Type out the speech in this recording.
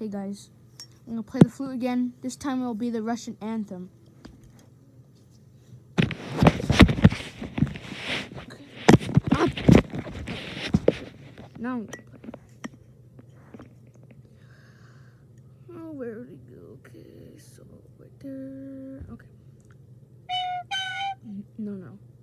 Okay, guys. I'm going to play the flute again. This time it will be the Russian anthem. Okay. Ah. Now I'm going to play. Oh, where did it go? Okay, so right there. Okay. No.